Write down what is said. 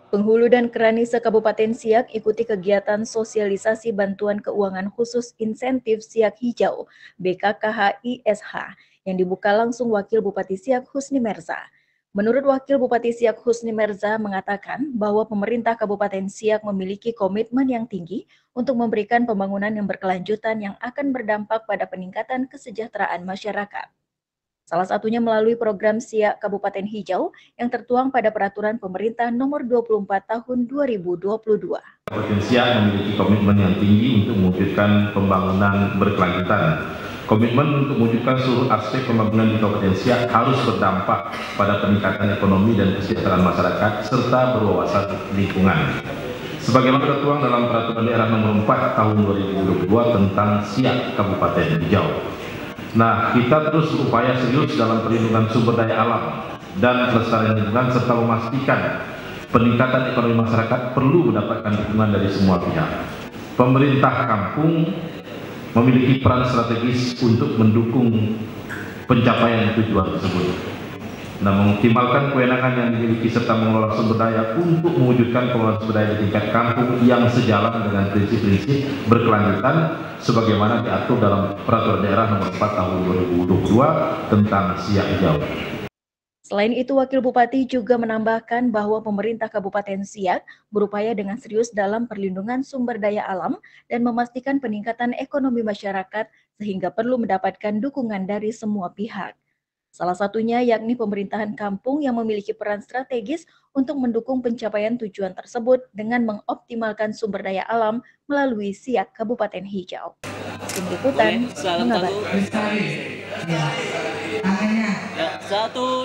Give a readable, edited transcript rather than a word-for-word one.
Penghulu dan Keranisa Kabupaten Siak ikuti kegiatan sosialisasi bantuan keuangan khusus insentif Siak Hijau (BKKH-ISH) yang dibuka langsung Wakil Bupati Siak Husni Merza. Menurut Wakil Bupati Siak Husni Merza mengatakan bahwa pemerintah Kabupaten Siak memiliki komitmen yang tinggi untuk memberikan pembangunan yang berkelanjutan yang akan berdampak pada peningkatan kesejahteraan masyarakat. Salah satunya melalui program Siak Kabupaten Hijau yang tertuang pada Peraturan Pemerintah Nomor 24 Tahun 2022. Kabupaten Siak memiliki komitmen yang tinggi untuk mewujudkan pembangunan berkelanjutan. Komitmen untuk mewujudkan seluruh aspek pembangunan di Kabupaten Siak harus berdampak pada peningkatan ekonomi dan kesejahteraan masyarakat serta berwawasan lingkungan. Sebagaimana tertuang dalam Peraturan Daerah Nomor 4 Tahun 2022 tentang Siak Kabupaten Hijau. Nah, kita terus berupaya serius dalam perlindungan sumber daya alam dan pelestarian lingkungan serta memastikan peningkatan ekonomi masyarakat perlu mendapatkan dukungan dari semua pihak. Pemerintah kampung memiliki peran strategis untuk mendukung pencapaian tujuan tersebut. Nah, mengoptimalkan kewenangan yang dimiliki serta mengelola sumber daya untuk mewujudkan pengelolaan sumber daya di tingkat kampung yang sejalan dengan prinsip-prinsip berkelanjutan sebagaimana diatur dalam Peraturan Daerah Nomor 4 Tahun 2022 tentang Siak Hijau. Selain itu, Wakil Bupati juga menambahkan bahwa pemerintah Kabupaten Siak berupaya dengan serius dalam perlindungan sumber daya alam dan memastikan peningkatan ekonomi masyarakat sehingga perlu mendapatkan dukungan dari semua pihak. Salah satunya yakni pemerintahan kampung yang memiliki peran strategis untuk mendukung pencapaian tujuan tersebut dengan mengoptimalkan sumber daya alam melalui Siak Kabupaten Hijau. Tim Liputan mengabarkan. Ya, 1,